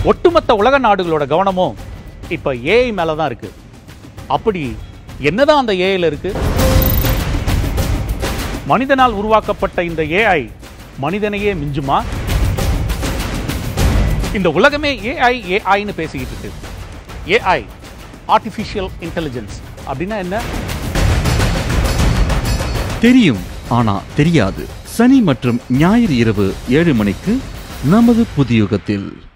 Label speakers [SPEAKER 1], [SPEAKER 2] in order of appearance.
[SPEAKER 1] ஒட்டுமொத்த உலக நாடுகளோட கவனமும் இப்ப ஏஐ மேலதான் இருக்கு. அப்படி என்னதான் அந்த ஏஐல இருக்கு? மனிதனால் உருவாக்கப்பட்ட இந்த ஏஐ மனிதனையே மிஞ்சுமா? இந்த உலகமே ஏஐ ஏஐன்னு பேசிக்கிட்டு இருக்கு. ஏஐ ஆர்டிஃபிஷியல் இன்டெலிஜென்ஸ் அப்படின்னா என்ன?
[SPEAKER 2] தெரியும் ஆனா தெரியாது. சனி மற்றும் ஞாயிறு இரவு 7 மணிக்கு நமது புதியுகத்தில்.